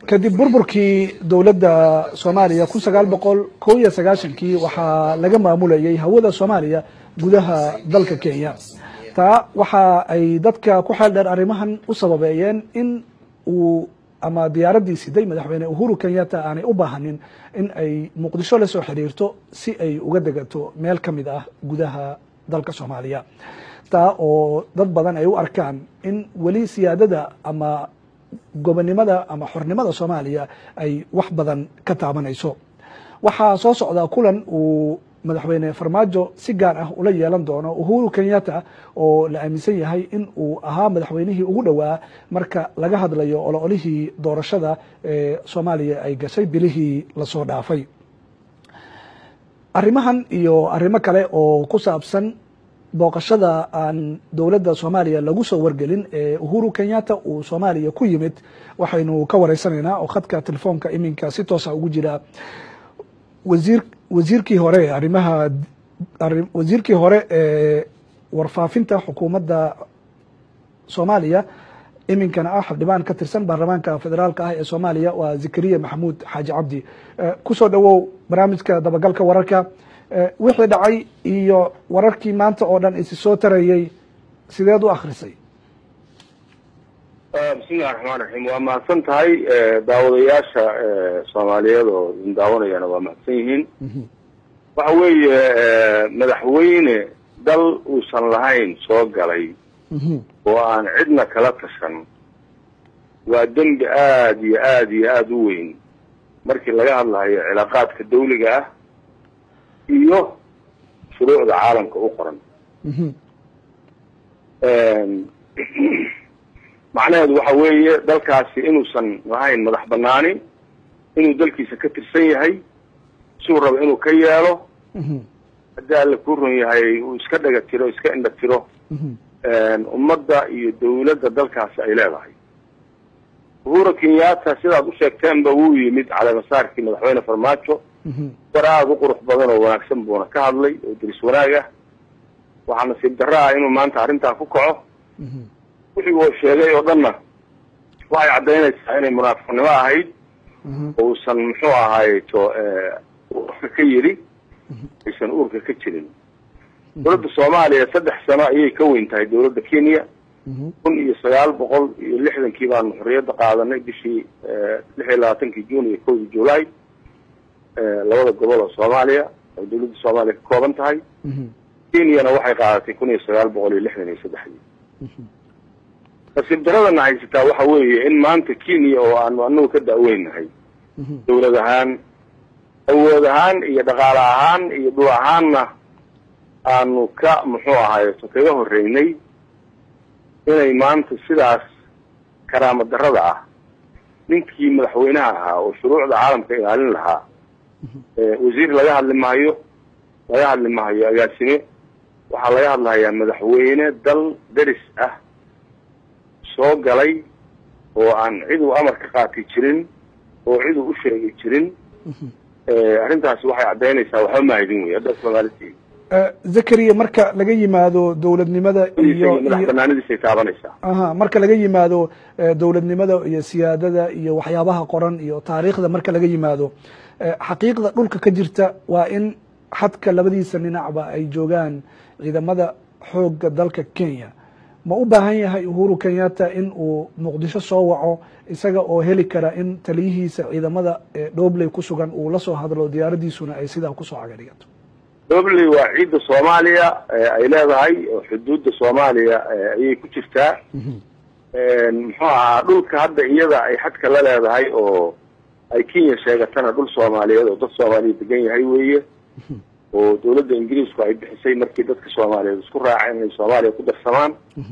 kadib burburkii dowladda Soomaaliya 1991kii waxaa laga maamulayay hawada Soomaaliya gudaha dalka Kenya taa waxa ay dadka ku xeel dheer arrimahan u sababeeyeen in uu ama diyaaradii siday madaxweyne Uhuru Kenyatta aanay u baahanin in ay Muqdisho la soo xiriirto si ay uga degato meel kamid ah gudaha dalka Soomaaliya taa oo dad badan ay u arkaan in wali siyaadada ama gobonimada ama xornimada Soomaaliya ay wax badan ka taabanayso waxa soo socda kulan uu madaxweyne Farmaajo si gaar ah ula yeelan doono Uhuru Kenyatta oo la aaminsan yahay in uu ahaa madaxweynihii ugu dhawaa marka laga hadlayo ololihii doorashada ee Soomaaliya ay gashay bilihii la soo dhaafay arrimahan iyo arrimo kale oo ku saabsan booqashada aan dowladda Soomaaliya lagu soo wargelin ee Uhuru Kenyatta uu Soomaaliya ku yimid waxaynu ka wareysanaynaa oo khadka telefoonka iminka si toos ah ugu jira wasiirkii hore ee warfaafinta xukuumadda Soomaaliya iminkana ah xildhibaan ka tirsan baarlamaanka federaalka ah ee Soomaaliya waa Zakariya Maxamuud Xaaji Cabdi ku soo dhawow barnaamijka dabagalka wararka wixii dhacay iyo wararkii maanta oo dhan is soo tarayay sideed u akhrisay bismillahi raxmaani raxiim waa mahadsan tahay daawadayaasha Soomaaliyeed oo daawanayana waa mahadsan yihiin waxa weeye madaxweyne dal uusan lahayn soo galay oo aan cidna kala tashan waa dembi aad iyo aad u weyn markii laga hadlayo cilaaqaadka dawliga ah iyo shuruucda caalamka u qoran macnaheedu waxa weeye dalkaasi inuusan lahayn madax banaani inuu dalkiisa ka tirsan yahay suu rabo inuu ka yeelo haddii alla ku run yahay uu iska dhaga tiro iska indha tiro ummadda iyo dawladda dalkaasi ay leedahay Uhuru Kenyatta sidaad u sheegteenba wuu yimid calaamasaarkii madaxweyne Farmaajo waraad u qurux badan oo wanaagsan buuna ka hadlay oo diris wanaag ah waxaa nasiib darro ah inuu maanta arrintaa ku kaco wixii uu sheegay oo dhanna waxay caddaynaysaa inay munaafiqnimo ahayd uusan muxuu ahaayeto uurka ka yidhi aysan uurka ka jirin dowladda Soomaaliya 3 sano ayay ka weyn tahay dowladda Kenya 1960kii baan xorriyadda qaadanay bishii 26 Juun iyo 1 July labada gobol oo Soomaaliya oo dowladda Soomaaliya ka kooban tahay Kenyana waxay qaadatay 1963 nasiib darrada haysataa waxa weeye in maanta Kenya oo aan anagu ka daaweynahay dowlad ahaan awood ahaan iyo dhaqaale ahaan iyo dhul ahaanna aanu ka muxuu ahaayeto kaga horreynay inay maanta sidaas karaama darrada ah ninkii madaxweynaha ahaa oo shuruucda caalamka ilaalin lahaa wasiir laga hadli maayo agaasime waxaa laga hadlayaa madaxweyne dal daris ah soo galay oo aan cid uu amar ka qaati jirin oo cid uu u sheegi jirin arrintaasi waxay caddaynaysaa waxba ma haydin wey hadda Soomaaliyeed Zakariya marka laga yimaado dawladnimada iyo banaanadiisay taabanaysaa marka laga yimaado dawladnimada iyo siyaadada iyo waxyaabaha qoran iyo taariikhda marka laga yimaado xaqiiqda dhulka ka jirta waa in xadka labadiisa dhinacba ay joogaan ciidamada xoogga dalka Kenya ma u baahan yahay Uhuru Kenyatta in uu Muqdisho soo waco isaga oo heli kara in taliyihiisa ciidamada Dhobley ku sugan uu la soo hadlo diyaaradiisuna ay sidaa ku soo cagarigato Dhobley waa ciidda Soomaaliya ay leedahay oo xuduudda Soomaaliya ayay ku jirtaa muxuu ahaa dhulka hadda iyada ay xadka la leedahay oo ay Kenya sheegatana dhul Soomaaliyeed oo dad Soomaaliyeed degan yahay weeye oo dowladda Ingiriisku ay bixisay markii dadka Soomaaliyeed isku raaceen inay Soomaaliya ku darsamaan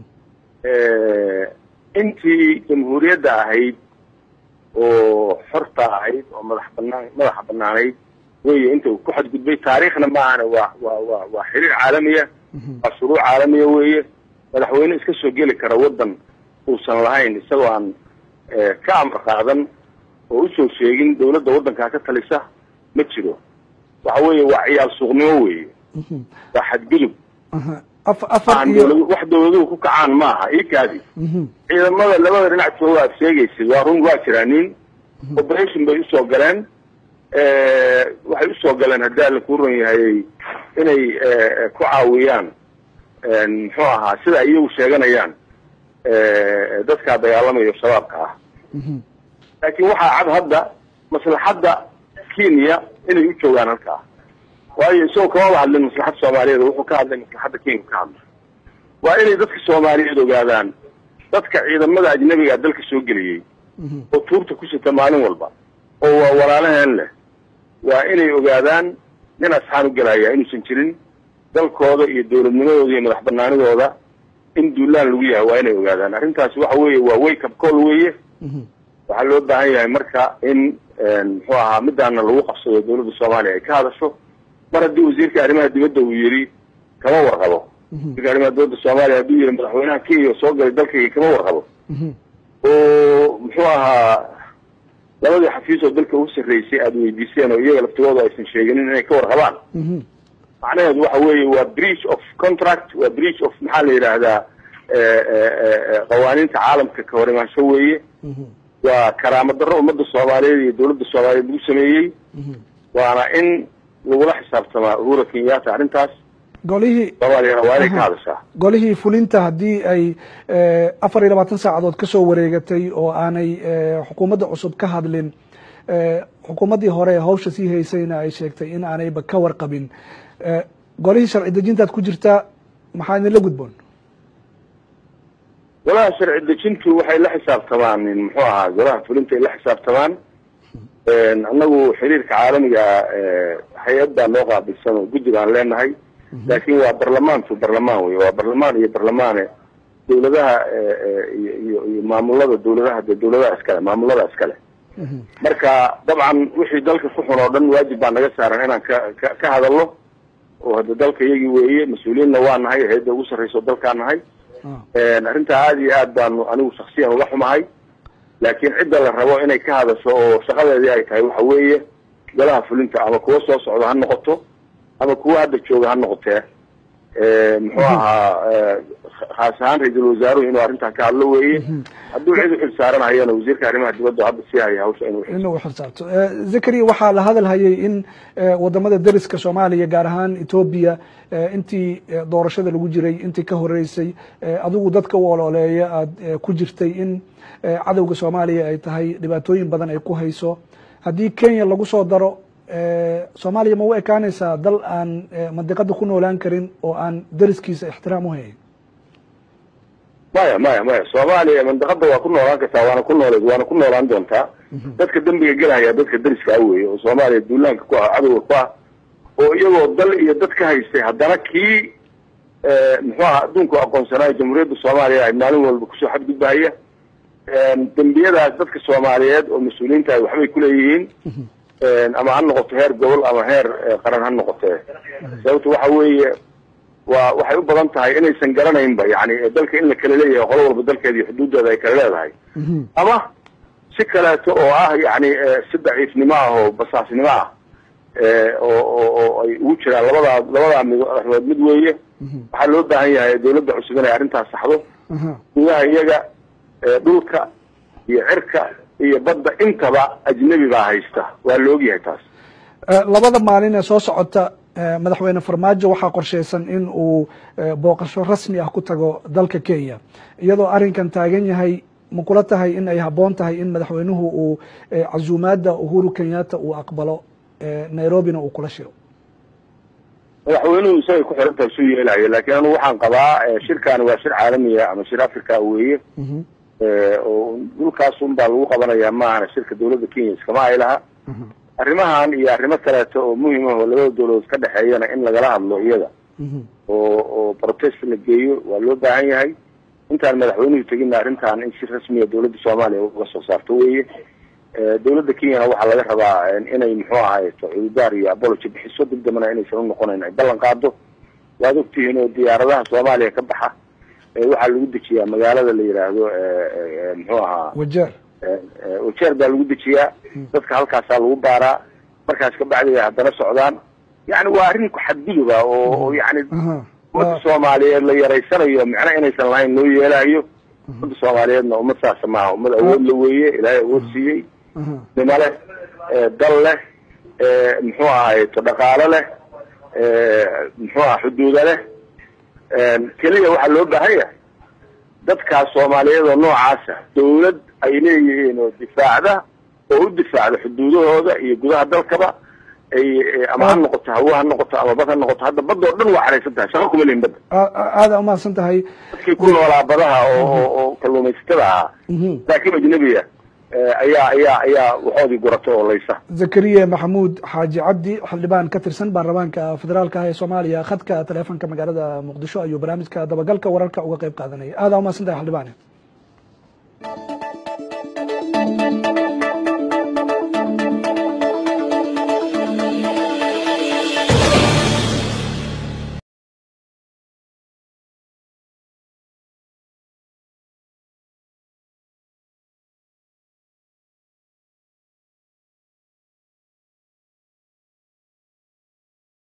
intii jamhuuriyadda ahayd oo xorta ahayd oo madaxa banaanayd weeye inta uu ku xadgudbay taariikhna maahana waa xiriir caalamiya waa shuruuc caalamiya weeye madaxweyne iska soo geli kara waddan uusan lahayn isagoo aan ka amar qaadan oo u soo sheegin dowladda waddankaa ka talisa ma jiro waxa weeye waa ciyaal suuqnimo weeye waa xadgudub wax dowladuhu ku kacaan maaha ikaadi ciidamada labada dhinac jooga aad sheegaysid waa run waa jiraanin operation bay usoo galeen waxay usoo galeen haddii alla kuu ron yahay inay ku caawiyaan muxuu ahaa sida iyagu sheeganayaan dadkaa dagaalamayo shabaabka ah laakiin waxaa cad hadda maslaxadda Kenya inay u joogaan halkaa waayo isagoo kama hadlin maslaxadda Soomaaliyeed wuxuu ka hadlay maslaxadda Kenya ka hadlay waa inay dadka Soomaaliyeed ogaadaan dadka ciidamada ajnabiga dalka soo geliyay oo tuurta ku sita maalin walba oo waa walaalaheen leh waa inay ogaadaan nin asxaan u galaya inuusan jirin dalkooda iyo dawladnimadooda iyo madax banaanidooda in duulaan lagu yahay waa inay ogaadaan arrintaasi waxa weeye waa wake up call weeye waxaa loo baahan yahay marka in muxuu ahaa midaana lagu qabsado dawladda Soomaaliya ay ka hadasho mar haddii wasiirka arrimaha dibadda uu yiri kama warqabo wasiirka arrimaha dibadda Soomaaliya hadduu yiri madaxweynaha Kenya soo galay dalkayga kama warqabo oo muxuu ahaa labadii xafiis oo dalka ugu sarreysay aad weydiiseen oo iyaga laftigooda aysan sheegin inay ka warqabaan macnaheedu waxa weeye waa breach of contract waa breach of maxaa la yidhaahdaa qawaaniinta caalamka ka hor imaansho weeye waa karaamo darro ummadda Soomaaliyeed iyo dawladda Soomaaliyeed lagu sameeyey waana in lagula xisaabtamaa Uhuru Kenyatta arrintaas golihii Soomaaliya waa inay ka hadashaa golihii fulinta haddii ay 24 saacadood ka soo wareegatay oo aanay xukuumadda cusub ka hadlin xukuumaddii hore hawsha sii haysayna ay sheegtay in aanayba ka warqabin golihii sharci dejintaad ku jirtaa maxaa idinla gudboon golaha sharci dejintu waxay la xisaabtamaan muxuu ahaa golaha fulinta ay la xisaabtamaan annagu xiriirka caalamiga hay-adda loo qaabilsan oo guddi baan leenahay laakiin waa barlamaantu barlamaan wey waa barlamaan iyo barlamaane dawladaha iyo maamulada dawladaha iskale maamulada iskale marka dabcan wixii dalka ku xun oo dhan waajib baa naga saaran inaan ka hadalno oo hadda dalka iyagii weeye mas-uuliyiinna waa nahay hay-adda ugu sarreyso dalkaa nahay arrintaa aad iyo aad baanu anigu shaksiyan uga xumahay laakiin cidda la rabo inay ka hadasho oo shaqadeedii ay tahay waxa weeye golaha fulinta ama kuwa soo socda ha noqoto ama kuwa hadda jooga ha noqotee muxuu ahaa khaas ahaan ra-iisul wasaaruhu inuu arrintan ka hadlo weeye hadduu cid u xil saaranayana wasiirka arrimaha dibadda hadda sii haya hawsha inuu xilsaarto zakari waxaa la hadal hayay in wadamada dariska Soomaaliya gaar ahaan Ethiopia intii doorashada lagu jiray intii ka horeysay adigu dadka u ololeeya aad ku jirtay in cadawga Soomaaliya ay tahay dhibaatooyin badan ay ku hayso haddii Kenya lagu soo daro Soomaaliya ma u ekaanaysaa dal aan mandiqada ku noolaan karin oo aan dariskiisa ixtiraam u hayn maya Soomaaliya mandiqada waa ku noolaan kartaa waana ku noolaan doontaa dadka dambiga galaya dadka dariska ah weeye oo Soomaaliya duulaanka ku ah cadawga ku ah oo iyagoo dal iyo dad ka haystay haddana kii muxuu ahaa adduunku aqoonsanaayo jamhuuriyadda Soomaaliya ay maalin walba kusoo xadgudbahaya dembiyadaas dadka Soomaaliyeed oo mas-uuliyiinta ay waxbay ku leeyihiin ama ha noqoto heer gobol ama heer qaran ha noqotee sababta waxa weeye waxay u badan tahay inaysan garanaynba yani dalka in la kala leeyahay qolo walba dalkeeda iyo xuduudeeda ay kala leedahay ama si kaleeto oo ah yani si daciifnimo ah oo basaasnimo ah oo ay ugu jiraan labadaa arrimood mid weeye waxaa loo baahan yahay dawladda cusub inay arrintaas saxdo gudaha iyaga dhulka iyo cirka iyo badda intaba ajnabi baa haysta waa la ogyahay taas labada maalin ee soo socota madaxweyne Farmaajo waxaa qorsheysan in uu booqasho rasmi ah ku tago dalka Kenya iyadoo arrinkan taagan yahay ma kula tahay in ay haboon tahay in madaxweynuhu uu casuumaadda Uhuru Kenyatta uu aqbalo Nairobina uu kula shiro madaxweynuhu isagay ku xiran tahay suu yeelayo laakiin anigu waxaan qabaa shirkan waa shir caalami ah ama shir Afrika weeye oo dhulkaas un baa lagu qabanayaa maahana shirka dawladda Kenya iskama ay laha arrimahan iyo arrimo kaleeto oo muhiim ah oo labada dawladood ka dhexeeyana in lagala hadlo iyada oo protest la geeyo waa loo baahan yahay intaan madaxweynuhu tegin arrintan in si rasmi ah dawladda Soomaaliya uga soo saarto weeye dawladda Kenya waxaa laga rabaa inay muxuu ahaay cududaar iyo apology bixiso dibdamana inaysan u noqonayn ay ballan qaado waad ogtihiin oo diyaaradaha Soomaaliya ka baxa waxaa lagu dejiyaa magaalada la yiraahdo muxuu ahaa wajeer baa lagu dejiyaa dadka halkaasaa lagu baaraa markaas ka bacdiga haddana socdaan yani waa arrin ku xadguduba oo yani ummadda Soomaaliyeed la yaraysanayo macna inaysan lahayn loo yeelayo ummadda Soomaaliyeedna ummad saasa maaha ummad awood la weeye ilaahay awood siiyey nimo leh dal leh muxuu ahay dhaqaale leh muxuu aha xuduuda leh keliya waxaa loo baahan yahay dadkaas soomaaliyeed oo noocaasa dawlad ay leeyihiin oo difaacda oo u difaacda xuduudahooda iyo gudaha dalkaba ay ama ha noqoto hawo ha noqoto ama bad ha noqoto hadda badoo dhan waa xaraysan tahay shaqo kuma lihin badda aada umahadsan tahay dadkii ku noolaa badaha oo kalluumaysatada ahaa laakiin ajnabiya ayaa waxoodii gurata oo laysa zakariya maxamuud xaaji cabdi xildhibaan ka tirsan baarlamaanka federaalka ah ee soomaaliya khadka taleefonka magaalada muqdisho ayuu barnaamijka dabagalka wararka uga qayb qaadanaya aada umahadsan tahay xildhibaane